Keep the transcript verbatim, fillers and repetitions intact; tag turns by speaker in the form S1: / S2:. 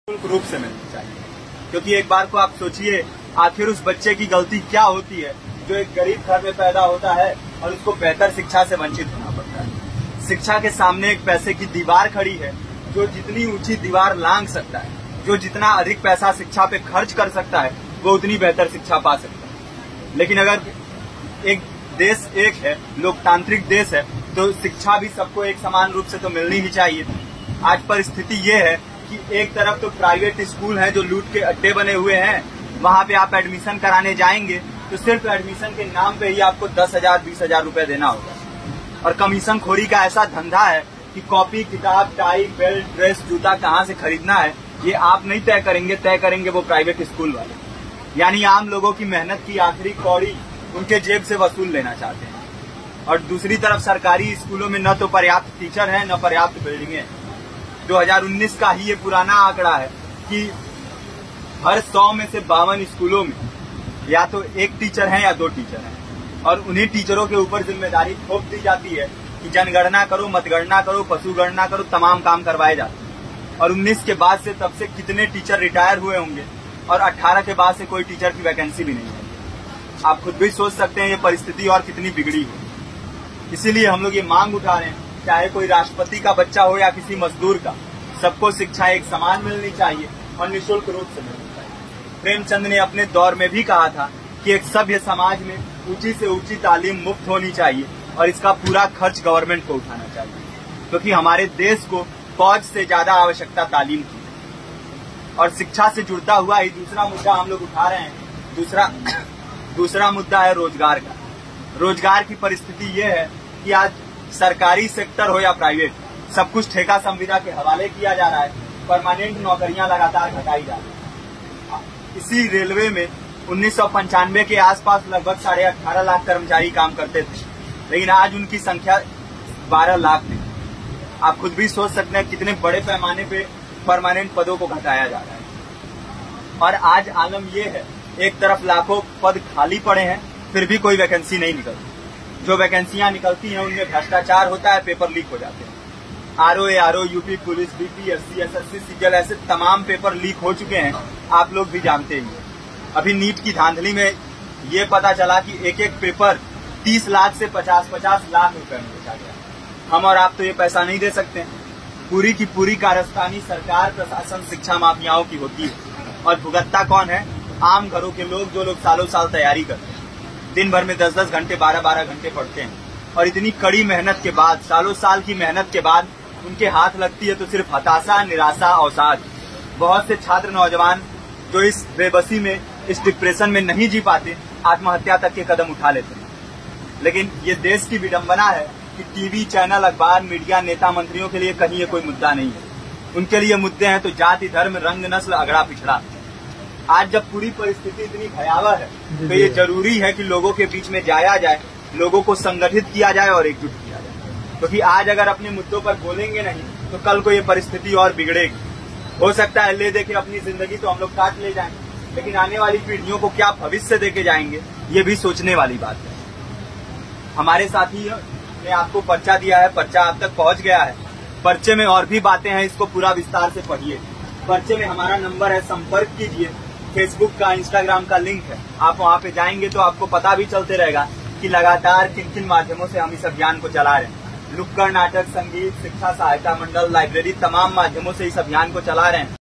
S1: निःशुल्क रूप से मिलनी चाहिए। क्योंकि एक बार को आप सोचिए, आखिर उस बच्चे की गलती क्या होती है जो एक गरीब घर में पैदा होता है और उसको बेहतर शिक्षा से वंचित होना पड़ता है। शिक्षा के सामने एक पैसे की दीवार खड़ी है, जो जितनी ऊंची दीवार लांघ सकता है, जो जितना अधिक पैसा शिक्षा पे खर्च कर सकता है, वो उतनी बेहतर शिक्षा पा सकता है। लेकिन अगर एक देश एक है, लोकतांत्रिक देश है, तो शिक्षा भी सबको एक समान रूप से तो मिलनी ही चाहिए। आज परिस्थिति ये है कि एक तरफ तो प्राइवेट स्कूल हैं जो लूट के अड्डे बने हुए हैं, वहां पे आप एडमिशन कराने जाएंगे तो सिर्फ एडमिशन के नाम पे ही आपको दस हजार बीस हजार रूपये देना होगा। और कमीशन खोरी का ऐसा धंधा है कि कॉपी, किताब, टाई, बेल्ट, ड्रेस, जूता कहाँ से खरीदना है ये आप नहीं तय करेंगे, तय करेंगे वो प्राइवेट स्कूल वाले। यानी आम लोगों की मेहनत की आखिरी कौड़ी उनके जेब से वसूल लेना चाहते हैं। और दूसरी तरफ सरकारी स्कूलों में न तो पर्याप्त टीचर हैं, न पर्याप्त बिल्डिंगें। दो हजार उन्नीस का ही ये पुराना आंकड़ा है कि हर सौ में से बावन स्कूलों में या तो एक टीचर है या दो टीचर हैं, और उन्हीं टीचरों के ऊपर जिम्मेदारी थोप दी जाती है कि जनगणना करो, मतगणना करो, पशु गणना करो, तमाम काम करवाए जाते हैं। और उन्नीस के बाद से तब से कितने टीचर रिटायर हुए होंगे, और अठारह के बाद से कोई टीचर की वैकेंसी भी नहीं है। आप खुद भी सोच सकते हैं ये परिस्थिति और कितनी बिगड़ी है। इसीलिए हम लोग ये मांग उठा रहे हैं, चाहे कोई राष्ट्रपति का बच्चा हो या किसी मजदूर का, सबको शिक्षा एक समान मिलनी चाहिए और निःशुल्क रूप से मिलनी चाहिए। प्रेमचंद ने अपने दौर में भी कहा था कि एक सभ्य समाज में ऊंची से ऊंची तालीम मुफ्त होनी चाहिए और इसका पूरा खर्च गवर्नमेंट को उठाना चाहिए, क्योंकि हमारे देश को फौज से ज्यादा आवश्यकता तालीम की है। और शिक्षा से जुड़ता हुआ ही दूसरा मुद्दा हम लोग उठा रहे हैं। दूसरा दूसरा मुद्दा है रोजगार का। रोजगार की परिस्थिति ये है कि आज सरकारी सेक्टर हो या प्राइवेट, सब कुछ ठेका संविदा के हवाले किया जा रहा है। परमानेंट नौकरियां लगातार घटाई जा रही है। इसी रेलवे में उन्नीस सौ पंचानवे के आसपास लगभग साढ़े अठारह लाख कर्मचारी काम करते थे, लेकिन आज उनकी संख्या बारह लाख थी। आप खुद भी सोच सकते हैं कितने बड़े पैमाने पे परमानेंट पदों को घटाया जा रहा है। और आज आलम ये है, एक तरफ लाखों पद खाली पड़े हैं, फिर भी कोई वैकेंसी नहीं निकलती। जो वैकेंसियां निकलती हैं उनमें भ्रष्टाचार होता है, पेपर लीक हो जाते हैं। RO, ARO, UP police, BPSC, SSC, CGL, ऐसे तमाम पेपर लीक हो चुके हैं, आप लोग भी जानते ही हैं। अभी नीट की धांधली में ये पता चला कि एक एक पेपर तीस लाख से पचास पचास लाख रुपए में बेचा गया। हम और आप तो ये पैसा नहीं दे सकते। पूरी की पूरी कारस्तानी सरकार, प्रशासन, शिक्षा माफियाओं की होती है, और भुगतता कौन है? आम घरों के लोग, जो लोग सालों साल तैयारी करते हैं, दिन भर में दस दस घंटे, बारह बारह घंटे पढ़ते हैं, और इतनी कड़ी मेहनत के बाद, सालों साल की मेहनत के बाद उनके हाथ लगती है तो सिर्फ हताशा, निराशा, अवसाद। बहुत से छात्र नौजवान जो इस बेबसी में, इस डिप्रेशन में नहीं जी पाते, आत्महत्या तक के कदम उठा लेते हैं। लेकिन ये देश की विडंबना है कि टीवी चैनल, अखबार, मीडिया, नेता, मंत्रियों के लिए कहीं ये कोई मुद्दा नहीं है। उनके लिए मुद्दे हैं तो जाति, धर्म, रंग, नस्ल, अगड़ा पिछड़ा। आज जब पूरी परिस्थिति इतनी भयावह है तो ये जरूरी है कि लोगों के बीच में जाया जाए, लोगों को संगठित किया जाए और एकजुट किया जाए। क्योंकि आज अगर अपने मुद्दों पर बोलेंगे नहीं तो कल को ये परिस्थिति और बिगड़ेगी। हो सकता है ले देके अपनी जिंदगी तो हम लोग काट ले जाएं, लेकिन आने वाली पीढ़ियों को क्या भविष्य देके जाएंगे, ये भी सोचने वाली बात है। हमारे साथी ने आपको पर्चा दिया है, पर्चा आप तक पहुंच गया है। पर्चे में और भी बातें हैं, इसको पूरा विस्तार से पढ़िए। पर्चे में हमारा नंबर है, संपर्क कीजिए। फेसबुक का, इंस्टाग्राम का लिंक है, आप वहां पे जाएंगे तो आपको पता भी चलते रहेगा कि लगातार किन किन माध्यमों से हम इस अभियान को चला रहे हैं। नुक्कड़ नाटक, संगीत, शिक्षा सहायता मंडल, लाइब्रेरी, तमाम माध्यमों से इस अभियान को चला रहे हैं।